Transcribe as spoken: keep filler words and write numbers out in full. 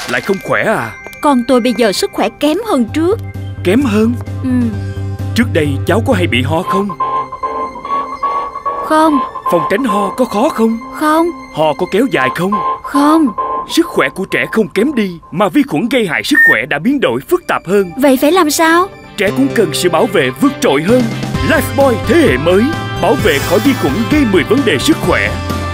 lại không khỏe à? Con tôi bây giờ sức khỏe kém hơn trước. Kém hơn? Ừ. Trước đây cháu có hay bị ho không? Không. Phòng tránh ho có khó không? Không. Ho có kéo dài không? Không. Sức khỏe của trẻ không kém đi, mà vi khuẩn gây hại sức khỏe đã biến đổi phức tạp hơn. Vậy phải làm sao? Trẻ cũng cần sự bảo vệ vượt trội hơn. Lifebuoy thế hệ mới, bảo vệ khỏi vi khuẩn gây mười vấn đề sức khỏe.